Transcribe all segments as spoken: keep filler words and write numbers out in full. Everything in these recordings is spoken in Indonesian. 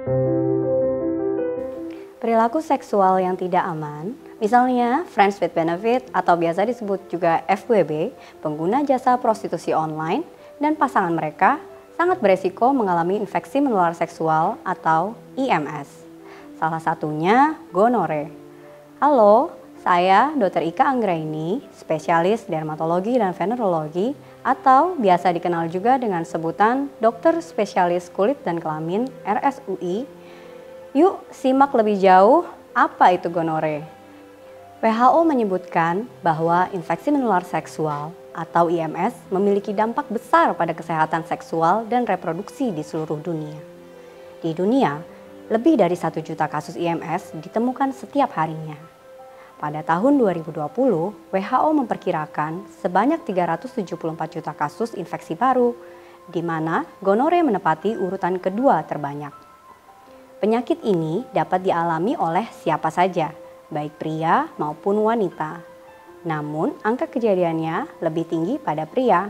Perilaku seksual yang tidak aman, misalnya friends with benefit atau biasa disebut juga F W B, pengguna jasa prostitusi online dan pasangan mereka sangat beresiko mengalami infeksi menular seksual atau I M S. Salah satunya gonore. Halo, saya dokter Ika Anggraini, spesialis dermatologi dan venerologi atau biasa dikenal juga dengan sebutan dokter spesialis kulit dan kelamin R S U I. Yuk simak lebih jauh apa itu gonore. W H O menyebutkan bahwa infeksi menular seksual atau I M S memiliki dampak besar pada kesehatan seksual dan reproduksi di seluruh dunia. Di dunia, lebih dari satu juta kasus I M S ditemukan setiap harinya. Pada tahun dua ribu dua puluh, W H O memperkirakan sebanyak tiga ratus tujuh puluh empat juta kasus infeksi baru, di mana gonore menempati urutan kedua terbanyak. Penyakit ini dapat dialami oleh siapa saja, baik pria maupun wanita. Namun, angka kejadiannya lebih tinggi pada pria.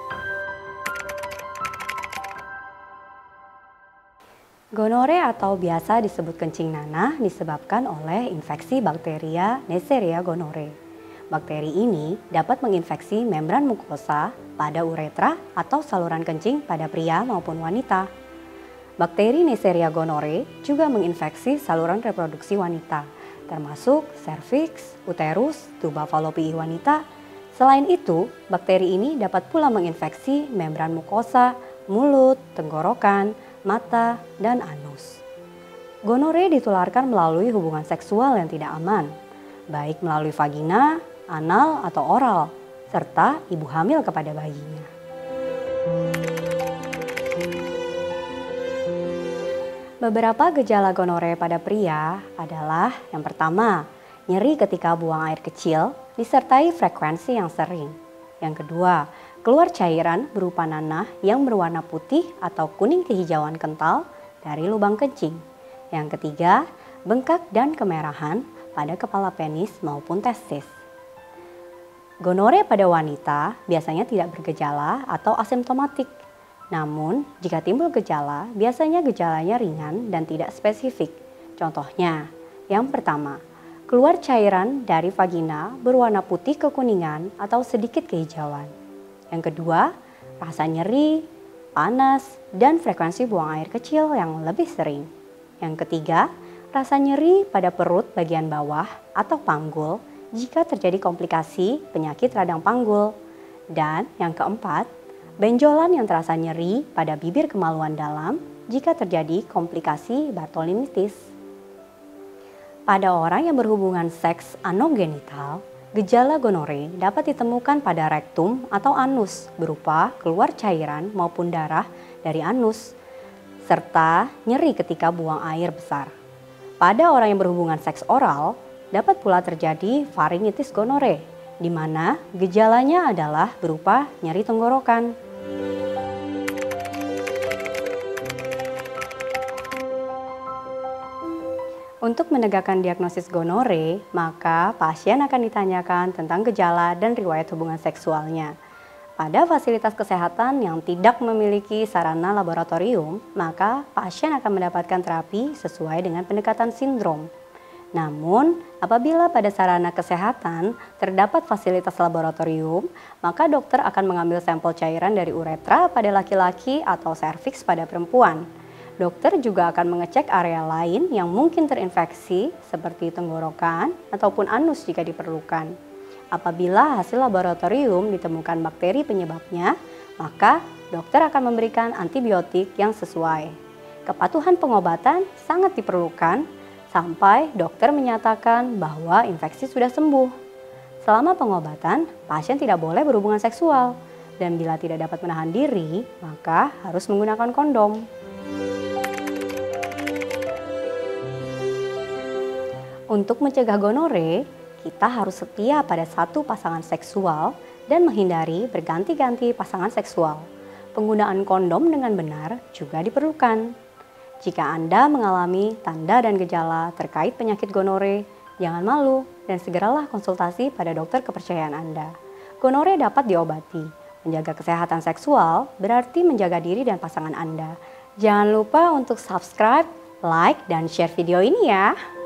Gonore atau biasa disebut kencing nanah disebabkan oleh infeksi bakteria Neisseria gonorrhoeae. Bakteri ini dapat menginfeksi membran mukosa pada uretra atau saluran kencing pada pria maupun wanita. Bakteri Neisseria gonorrhoeae juga menginfeksi saluran reproduksi wanita, termasuk serviks, uterus, tuba fallopi wanita. Selain itu, bakteri ini dapat pula menginfeksi membran mukosa, mulut, tenggorokan, mata, dan anus. Gonore ditularkan melalui hubungan seksual yang tidak aman, baik melalui vagina, anal, atau oral, serta ibu hamil kepada bayinya. Beberapa gejala gonore pada pria adalah yang pertama, nyeri ketika buang air kecil disertai frekuensi yang sering. Yang kedua, keluar cairan berupa nanah yang berwarna putih atau kuning kehijauan kental dari lubang kencing. Yang ketiga, bengkak dan kemerahan pada kepala penis maupun testis. Gonore pada wanita biasanya tidak bergejala atau asimptomatik. Namun, jika timbul gejala, biasanya gejalanya ringan dan tidak spesifik. Contohnya, yang pertama, keluar cairan dari vagina berwarna putih kekuningan atau sedikit kehijauan. Yang kedua, rasa nyeri, panas, dan frekuensi buang air kecil yang lebih sering. Yang ketiga, rasa nyeri pada perut bagian bawah atau panggul jika terjadi komplikasi penyakit radang panggul. Dan yang keempat, benjolan yang terasa nyeri pada bibir kemaluan dalam jika terjadi komplikasi Bartholinitis. Pada orang yang berhubungan seks anogenital, gejala gonore dapat ditemukan pada rektum atau anus berupa keluar cairan maupun darah dari anus, serta nyeri ketika buang air besar. Pada orang yang berhubungan seks oral, dapat pula terjadi faringitis gonore, di mana gejalanya adalah berupa nyeri tenggorokan. Untuk menegakkan diagnosis gonore, maka pasien akan ditanyakan tentang gejala dan riwayat hubungan seksualnya. Pada fasilitas kesehatan yang tidak memiliki sarana laboratorium, maka pasien akan mendapatkan terapi sesuai dengan pendekatan sindrom. Namun, apabila pada sarana kesehatan terdapat fasilitas laboratorium, maka dokter akan mengambil sampel cairan dari uretra pada laki-laki atau serviks pada perempuan. Dokter juga akan mengecek area lain yang mungkin terinfeksi seperti tenggorokan ataupun anus jika diperlukan. Apabila hasil laboratorium ditemukan bakteri penyebabnya, maka dokter akan memberikan antibiotik yang sesuai. Kepatuhan pengobatan sangat diperlukan sampai dokter menyatakan bahwa infeksi sudah sembuh. Selama pengobatan, pasien tidak boleh berhubungan seksual, dan bila tidak dapat menahan diri, maka harus menggunakan kondom. Untuk mencegah gonore, kita harus setia pada satu pasangan seksual dan menghindari berganti-ganti pasangan seksual. Penggunaan kondom dengan benar juga diperlukan. Jika Anda mengalami tanda dan gejala terkait penyakit gonore, jangan malu dan segeralah konsultasi pada dokter kepercayaan Anda. Gonore dapat diobati. Menjaga kesehatan seksual berarti menjaga diri dan pasangan Anda. Jangan lupa untuk subscribe, like dan share video ini ya.